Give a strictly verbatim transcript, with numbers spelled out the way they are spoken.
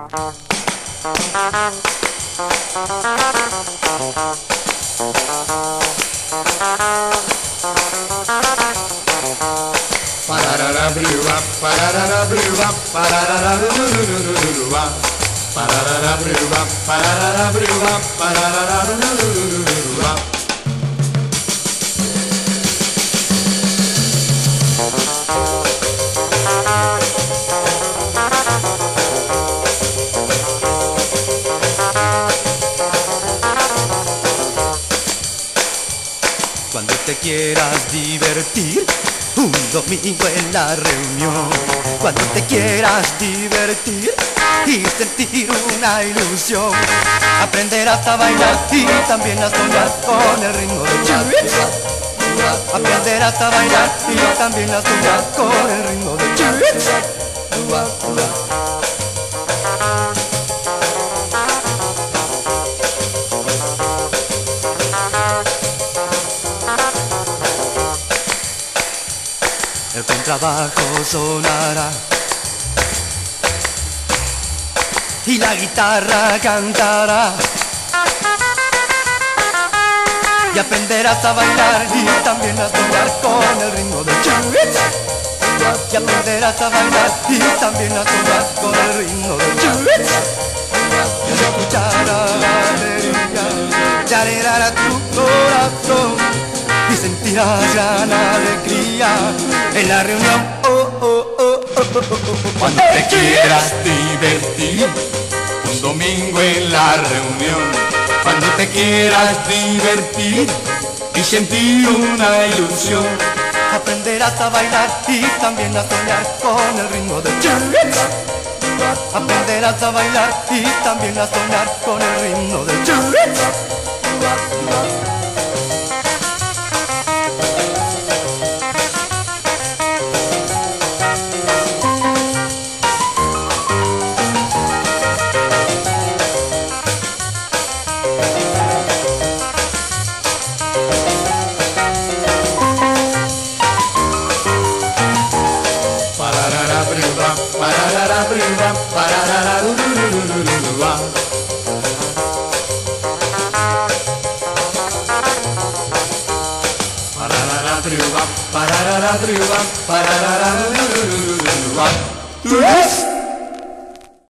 Cuando te quieras divertir, un domingo en la reunión. Cuando te quieras divertir y sentir una ilusión, aprenderás a bailar y también a soñar con el ritmo del churrits. Aprenderás a bailar y también a soñar con el ritmo del churrits. El contrabajo sonará y la guitarra cantará, y aprenderás a bailar y también a soñar con el ritmo del churrits. Y aprenderás a bailar y también a soñar con el ritmo del churrits. Y al escuchar la alegría te alegrará tu corazón y sentirás gran alegría en la reunión. Oh, oh, oh, oh, oh, oh, oh. Cuando te quieras divertir, un domingo en la reunión. Cuando te quieras divertir y sentir una ilusión, aprenderás a bailar y también a soñar con el ritmo del churrits. Aprenderás a bailar y también a soñar con el ritmo del churrits. Yes.